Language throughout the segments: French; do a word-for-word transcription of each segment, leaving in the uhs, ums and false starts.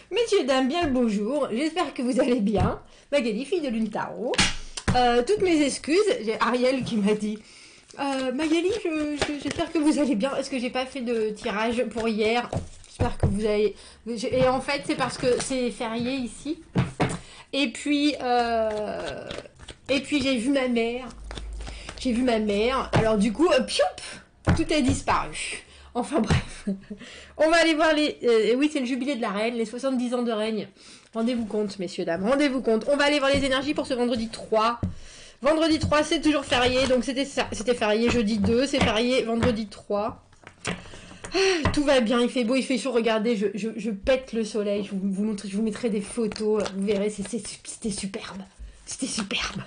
Messieurs, dames, bien le beau jour. J'espère que vous allez bien. Magali, fille de Lune Tarot. Euh, toutes mes excuses. J'ai Ariel qui m'a dit euh, Magali, je- je- j'espère que vous allez bien. Est-ce que j'ai pas fait de tirage pour hier? J'espère que vous allez. Et en fait, c'est parce que c'est férié ici. Et puis, euh... et puis j'ai vu ma mère. J'ai vu ma mère. Alors du coup, euh, pioup, tout a disparu. Enfin bref, on va aller voir les... Euh, oui, c'est le jubilé de la reine, les soixante-dix ans de règne. Rendez-vous compte, messieurs, dames, rendez-vous compte. On va aller voir les énergies pour ce vendredi trois. Vendredi trois, c'est toujours férié, donc c'était c'était férié jeudi deux, c'est férié vendredi trois. Ah, tout va bien, il fait beau, il fait chaud, regardez, je, je, je pète le soleil, je vous, vous, montre, je vous mettrai des photos, vous verrez, c'était superbe. C'était superbe.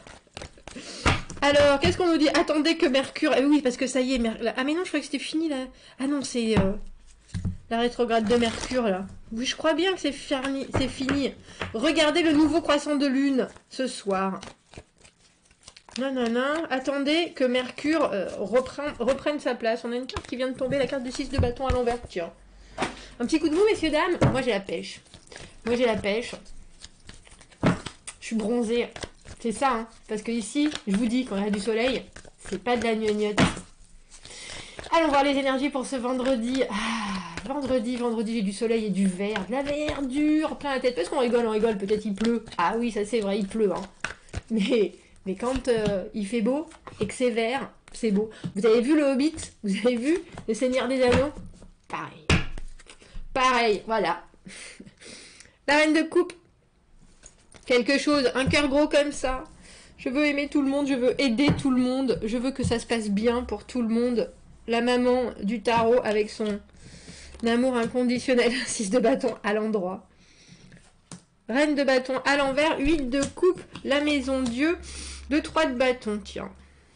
Alors, qu'est-ce qu'on nous dit? Attendez que Mercure... Eh oui, parce que ça y est, Mer... ah mais non, je croyais que c'était fini, là. Ah non, c'est euh, la rétrograde de Mercure, là. Oui, je crois bien que c'est fini. C'est fini. Regardez le nouveau croissant de lune, ce soir. Non, non, non. Attendez que Mercure euh, reprenne, reprenne sa place. On a une carte qui vient de tomber, la carte du six de bâton à l'envers. Tiens. Un petit coup de mou, messieurs, dames. Moi, j'ai la pêche. Moi, j'ai la pêche. Je suis bronzée. C'est ça, hein. Parce que ici, je vous dis, quand il y a du soleil, c'est pas de la gnognotte. Allons voir les énergies pour ce vendredi. Ah, vendredi, vendredi, j'ai du soleil et du vert, de la verdure, plein la tête. Parce qu'on rigole, on rigole, peut-être il pleut. Ah oui, ça c'est vrai, il pleut, hein. Mais, mais quand euh, il fait beau et que c'est vert, c'est beau. Vous avez vu le Hobbit? Vous avez vu le Seigneur des Anneaux? Pareil. Pareil, voilà. La reine de coupe. Quelque chose, un cœur gros comme ça. Je veux aimer tout le monde, je veux aider tout le monde, je veux que ça se passe bien pour tout le monde. La maman du tarot avec son amour inconditionnel, six de bâton à l'endroit. Reine de bâton à l'envers, huit de coupe, la maison Dieu, deux trois de bâton, tiens.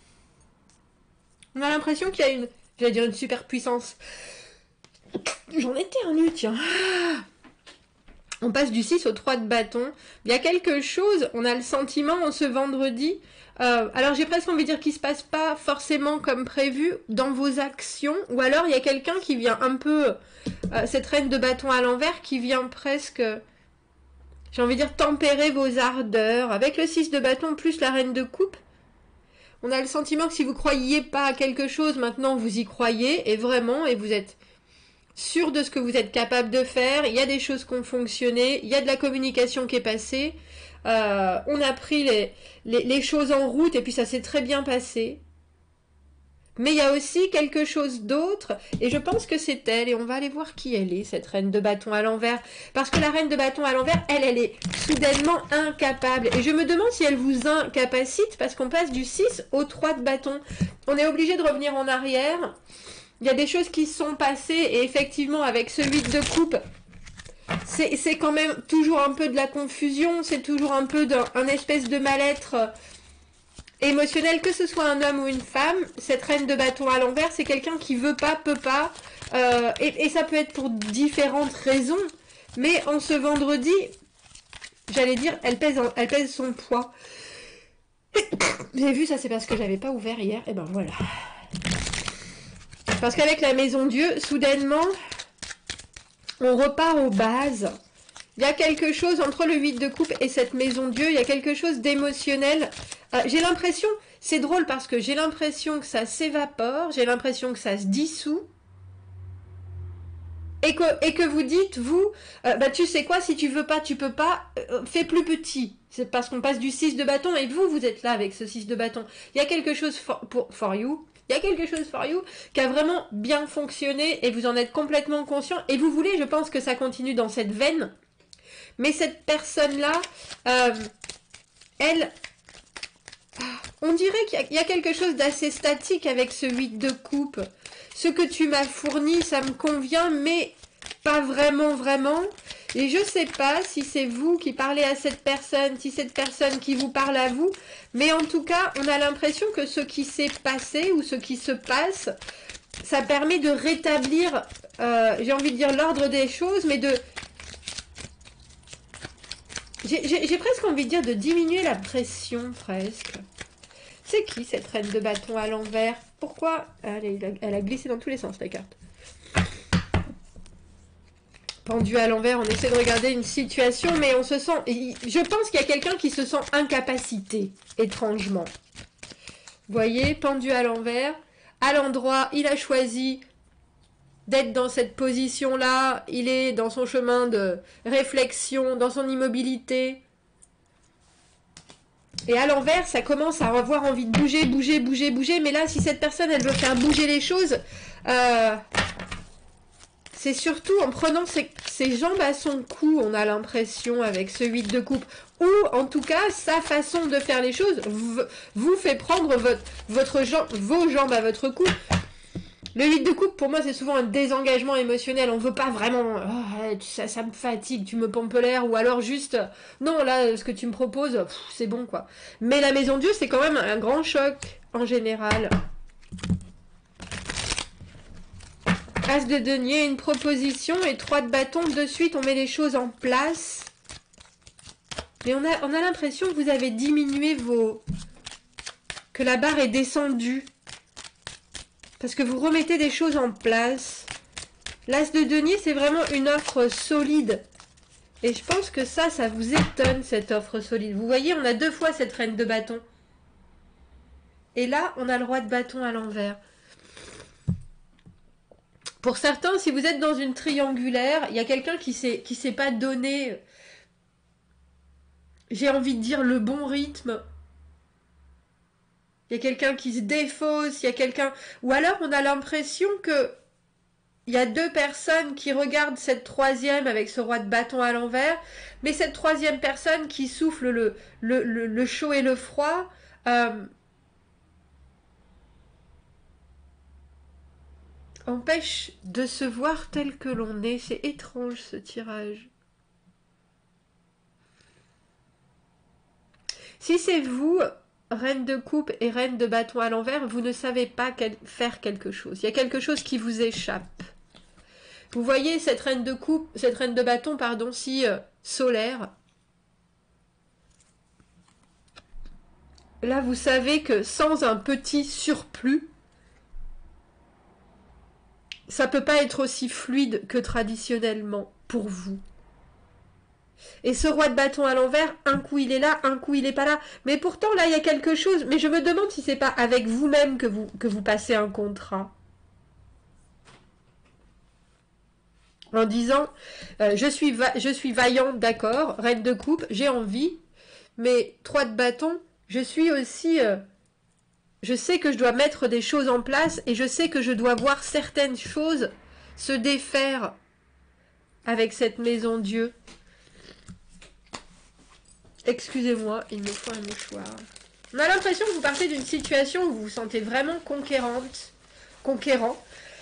On a l'impression qu'il y a une, j'allais dire une super puissance. J'en étais un nu, tiens. On passe du six au trois de bâton. Il y a quelque chose, on a le sentiment en ce vendredi. Euh, alors j'ai presque envie de dire qu'il ne se passe pas forcément comme prévu dans vos actions. Ou alors il y a quelqu'un qui vient un peu, euh, cette reine de bâton à l'envers, qui vient presque, j'ai envie de dire, tempérer vos ardeurs. Avec le six de bâton plus la reine de coupe, on a le sentiment que si vous ne croyiez pas à quelque chose, maintenant vous y croyez. Et vraiment, et vous êtes... sûr de ce que vous êtes capable de faire, il y a des choses qui ont fonctionné, il y a de la communication qui est passée, euh, on a pris les, les, les choses en route et puis ça s'est très bien passé. Mais il y a aussi quelque chose d'autre, et je pense que c'est elle, et on va aller voir qui elle est, cette reine de bâton à l'envers, parce que la reine de bâton à l'envers, elle, elle est soudainement incapable, et je me demande si elle vous incapacite, parce qu'on passe du six au trois de bâton. On est obligé de revenir en arrière. Il y a des choses qui sont passées et effectivement avec ce huit de coupe, c'est quand même toujours un peu de la confusion, c'est toujours un peu d'un un espèce de mal-être émotionnel, que ce soit un homme ou une femme. Cette reine de bâton à l'envers, c'est quelqu'un qui veut pas, peut pas, euh, et, et ça peut être pour différentes raisons, mais en ce vendredi, j'allais dire, elle pèse, elle pèse son poids. Vous avez vu, ça c'est parce que j'avais pas ouvert hier, et ben voilà. Parce qu'avec la maison Dieu, soudainement, on repart aux bases. Il y a quelque chose entre le huit de coupe et cette maison Dieu, il y a quelque chose d'émotionnel. Euh, j'ai l'impression, c'est drôle parce que j'ai l'impression que ça s'évapore, j'ai l'impression que ça se dissout. Et que, et que vous dites, vous, euh, bah tu sais quoi, si tu veux pas, tu peux pas, euh, fais plus petit. C'est parce qu'on passe du six de bâton et vous, vous êtes là avec ce six de bâton. Il y a quelque chose for, pour, for you. Il y a quelque chose for you qui a vraiment bien fonctionné et vous en êtes complètement conscient. Et vous voulez, je pense que ça continue dans cette veine. Mais cette personne-là, euh, elle, on dirait qu'il y, y a quelque chose d'assez statique avec ce huit de coupe. Ce que tu m'as fourni, ça me convient, mais pas vraiment, vraiment. Et je sais pas si c'est vous qui parlez à cette personne, si cette personne qui vous parle à vous, mais en tout cas, on a l'impression que ce qui s'est passé ou ce qui se passe, ça permet de rétablir, euh, j'ai envie de dire l'ordre des choses, mais de... J'ai presque envie de dire de diminuer la pression, presque. C'est qui cette reine de bâton à l'envers? Pourquoi elle, elle a glissé dans tous les sens, la carte. Pendu à l'envers, on essaie de regarder une situation, mais on se sent... Je pense qu'il y a quelqu'un qui se sent incapacité, étrangement. Vous voyez, pendu à l'envers. À l'endroit, il a choisi d'être dans cette position-là. Il est dans son chemin de réflexion, dans son immobilité. Et à l'envers, ça commence à avoir envie de bouger, bouger, bouger, bouger. Mais là, si cette personne, elle veut faire bouger les choses... Euh... C'est surtout en prenant ses, ses jambes à son cou, on a l'impression, avec ce huit de coupe. Ou, en tout cas, sa façon de faire les choses vous, vous fait prendre votre, votre jambe, vos jambes à votre cou. Le huit de coupe, pour moi, c'est souvent un désengagement émotionnel. On veut pas vraiment... Oh, ça, ça me fatigue, tu me pompes l'air. Ou alors juste... Non, là, ce que tu me proposes, c'est bon, quoi. Mais la Maison Dieu, c'est quand même un grand choc, en général. As de denier, une proposition et trois de bâton. De suite, on met les choses en place. Mais on a, on a l'impression que vous avez diminué vos... Que la barre est descendue. Parce que vous remettez des choses en place. L'As de denier, c'est vraiment une offre solide. Et je pense que ça, ça vous étonne, cette offre solide. Vous voyez, on a deux fois cette reine de bâton. Et là, on a le roi de bâton à l'envers. Pour certains, si vous êtes dans une triangulaire, il y a quelqu'un qui ne qui s'est pas donné, j'ai envie de dire, le bon rythme. Il y a quelqu'un qui se défausse, il y a quelqu'un... Ou alors, on a l'impression que il y a deux personnes qui regardent cette troisième avec ce roi de bâton à l'envers, mais cette troisième personne qui souffle le, le, le, le chaud et le froid... Euh, empêche de se voir tel que l'on est. C'est étrange ce tirage. Si c'est vous, reine de coupe et reine de bâton à l'envers, vous ne savez pas quel, faire quelque chose. Il y a quelque chose qui vous échappe. Vous voyez cette reine de coupe, cette reine de bâton, pardon, si euh, solaire. Là, vous savez que sans un petit surplus, ça peut pas être aussi fluide que traditionnellement pour vous. Et ce roi de bâton à l'envers, un coup il est là, un coup il est pas là. Mais pourtant là il y a quelque chose. Mais je me demande si c'est pas avec vous-même que vous, que vous passez un contrat. En disant, euh, je suis, va je suis vaillante, d'accord, reine de coupe, j'ai envie. Mais trois de bâton, je suis aussi... Euh, Je sais que je dois mettre des choses en place et je sais que je dois voir certaines choses se défaire avec cette maison Dieu. Excusez-moi, il me faut un mouchoir. On a l'impression que vous partez d'une situation où vous vous sentez vraiment conquérante, conquérant,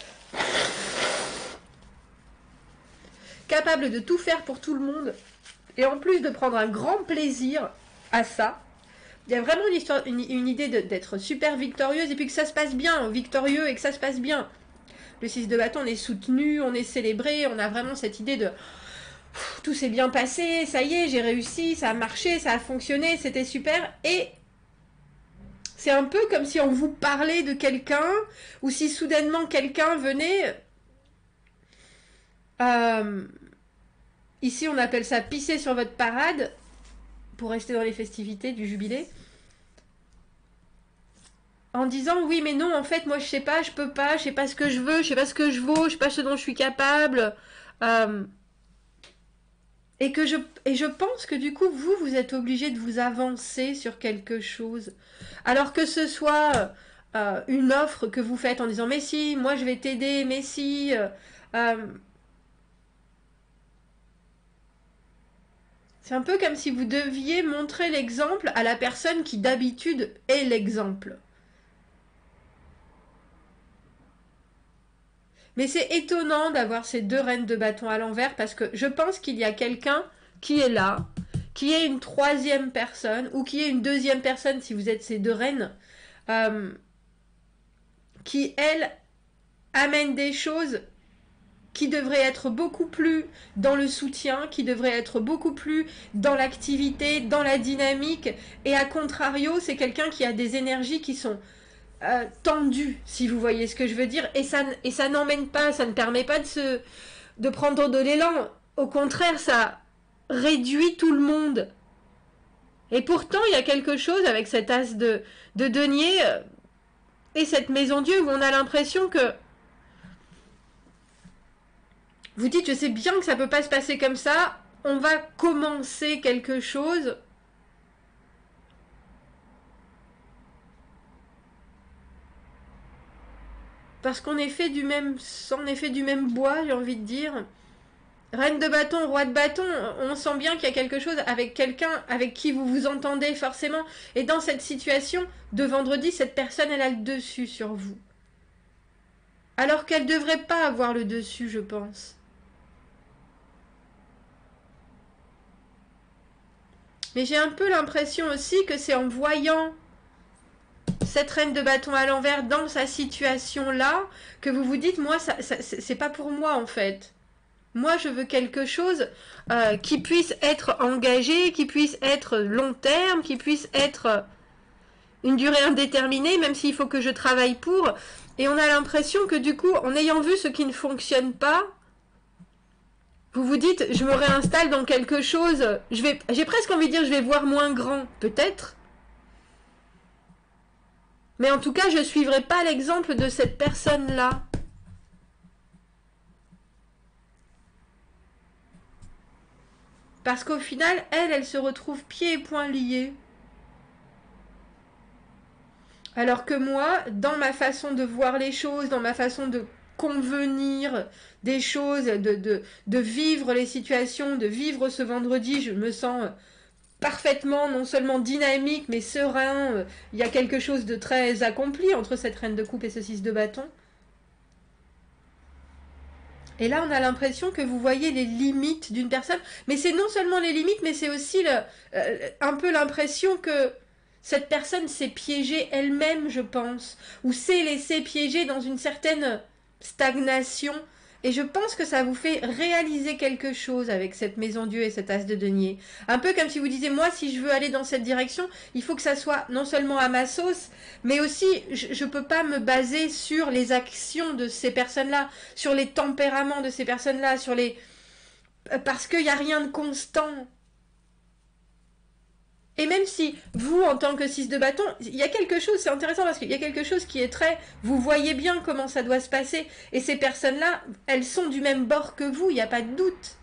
capable de tout faire pour tout le monde et en plus de prendre un grand plaisir à ça. Il y a vraiment une, histoire, une, une idée d'être super victorieuse et puis que ça se passe bien, victorieux et que ça se passe bien. Le six de bâton, on est soutenu, on est célébré, on a vraiment cette idée de tout s'est bien passé, ça y est, j'ai réussi, ça a marché, ça a fonctionné, c'était super. Et c'est un peu comme si on vous parlait de quelqu'un ou si soudainement quelqu'un venait... Euh, ici, on appelle ça pisser sur votre parade. Pour rester dans les festivités du jubilé, en disant oui mais non en fait moi je sais pas, je peux pas, je sais pas ce que je veux, je sais pas ce que je vaux, je sais pas ce dont je suis capable, euh, et que je et je pense que du coup vous vous êtes obligé de vous avancer sur quelque chose, alors que ce soit euh, une offre que vous faites en disant mais si moi je vais t'aider, mais si euh, euh, c'est un peu comme si vous deviez montrer l'exemple à la personne qui d'habitude est l'exemple. Mais c'est étonnant d'avoir ces deux reines de bâton à l'envers parce que je pense qu'il y a quelqu'un qui est là, qui est une troisième personne ou qui est une deuxième personne si vous êtes ces deux reines, euh, qui, elle, amène des choses qui devrait être beaucoup plus dans le soutien, qui devrait être beaucoup plus dans l'activité, dans la dynamique. Et à contrario, c'est quelqu'un qui a des énergies qui sont euh, tendues, si vous voyez ce que je veux dire. Et ça, et ça n'emmène pas, ça ne permet pas de, se, de prendre de l'élan. au contraire, ça réduit tout le monde. Et pourtant, il y a quelque chose avec cet as de, de denier et cette maison Dieu où on a l'impression que vous dites, je sais bien que ça peut pas se passer comme ça, on va commencer quelque chose. Parce qu'on est fait du même sang, on est fait du même bois, j'ai envie de dire. Reine de bâton, roi de bâton, on sent bien qu'il y a quelque chose avec quelqu'un avec qui vous vous entendez forcément. Et dans cette situation de vendredi, cette personne, elle a le dessus sur vous. Alors qu'elle ne devrait pas avoir le dessus, je pense. Mais j'ai un peu l'impression aussi que c'est en voyant cette reine de bâton à l'envers dans sa situation-là que vous vous dites, moi, ça, ça, c'est pas pour moi en fait. Moi, je veux quelque chose euh, qui puisse être engagé, qui puisse être long terme, qui puisse être une durée indéterminée, même s'il faut que je travaille pour. Et on a l'impression que du coup, en ayant vu ce qui ne fonctionne pas, vous vous dites, je me réinstalle dans quelque chose, je vais, j'ai presque envie de dire, je vais voir moins grand, peut-être. Mais en tout cas, je ne suivrai pas l'exemple de cette personne-là. Parce qu'au final, elle, elle se retrouve pieds et poings liés. Alors que moi, dans ma façon de voir les choses, dans ma façon de convenir des choses, de, de, de vivre les situations, de vivre ce vendredi, je me sens parfaitement, non seulement dynamique, mais serein. Il y a quelque chose de très accompli entre cette reine de coupe et ce six de bâton. Et là, on a l'impression que vous voyez les limites d'une personne. Mais c'est non seulement les limites, mais c'est aussi le, euh, un peu l'impression que cette personne s'est piégée elle-même, je pense. Ou s'est laissée piéger dans une certaine stagnation. Et je pense que ça vous fait réaliser quelque chose avec cette maison Dieu et cet as de denier. Un peu comme si vous disiez, moi, si je veux aller dans cette direction, il faut que ça soit non seulement à ma sauce, mais aussi, je ne peux pas me baser sur les actions de ces personnes-là, sur les tempéraments de ces personnes-là, sur les... parce qu'il n'y a rien de constant. Et même si vous, en tant que six de bâton, il y a quelque chose, c'est intéressant parce qu'il y a quelque chose qui est très... Vous voyez bien comment ça doit se passer. Et ces personnes-là, elles sont du même bord que vous, il n'y a pas de doute.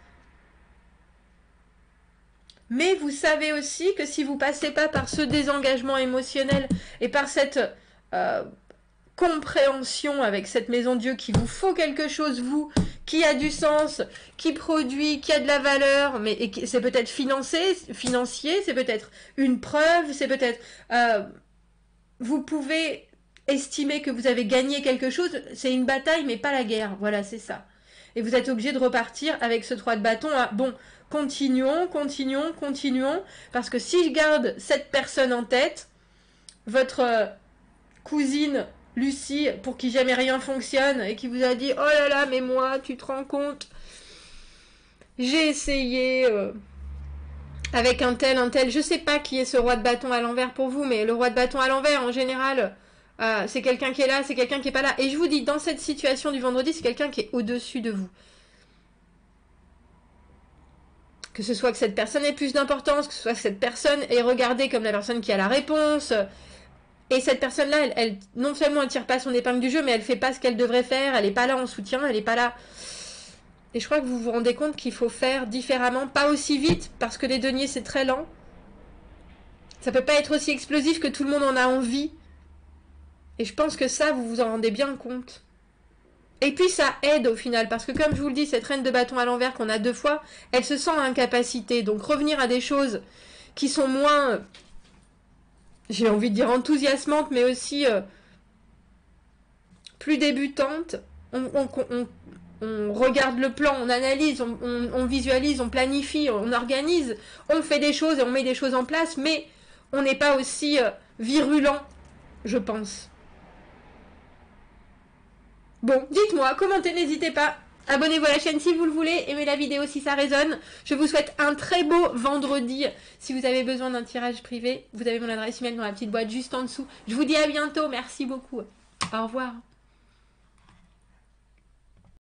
Mais vous savez aussi que si vous passez pas par ce désengagement émotionnel et par cette euh, compréhension avec cette maison Dieu qu'il vous faut quelque chose, vous, qui a du sens, qui produit, qui a de la valeur, mais c'est peut-être financé, financier, c'est peut-être une preuve, c'est peut-être... Euh, vous pouvez estimer que vous avez gagné quelque chose, c'est une bataille, mais pas la guerre, voilà, c'est ça. Et vous êtes obligé de repartir avec ce trois de bâton à, bon, continuons, continuons, continuons, parce que si je garde cette personne en tête, votre euh, cousine... Lucie, pour qui jamais rien fonctionne, et qui vous a dit, oh là là, mais moi, tu te rends compte, j'ai essayé euh, avec un tel, un tel, je sais pas qui est ce roi de bâton à l'envers pour vous, mais le roi de bâton à l'envers, en général, euh, c'est quelqu'un qui est là, c'est quelqu'un qui est pas là. Et je vous dis, dans cette situation du vendredi, c'est quelqu'un qui est au-dessus de vous. Que ce soit que cette personne ait plus d'importance, que ce soit que cette personne est regardée comme la personne qui a la réponse... Et cette personne-là, elle, elle, non seulement elle tire pas son épingle du jeu, mais elle fait pas ce qu'elle devrait faire, elle est pas là en soutien, elle est pas là... Et je crois que vous vous rendez compte qu'il faut faire différemment, pas aussi vite, parce que les deniers, c'est très lent. Ça peut pas être aussi explosif que tout le monde en a envie. Et je pense que ça, vous vous en rendez bien compte. Et puis ça aide au final, parce que comme je vous le dis, cette reine de bâton à l'envers qu'on a deux fois, elle se sent incapacité. Donc revenir à des choses qui sont moins... j'ai envie de dire enthousiasmante, mais aussi euh, plus débutante. On, on, on, on regarde le plan, on analyse, on, on, on visualise, on planifie, on organise, on fait des choses et on met des choses en place, mais on n'est pas aussi euh, virulent, je pense. Bon, dites-moi, commentez, n'hésitez pas. Abonnez-vous à la chaîne si vous le voulez, aimez la vidéo si ça résonne. Je vous souhaite un très beau vendredi. Si vous avez besoin d'un tirage privé, vous avez mon adresse email dans la petite boîte juste en dessous. Je vous dis à bientôt, merci beaucoup. Au revoir.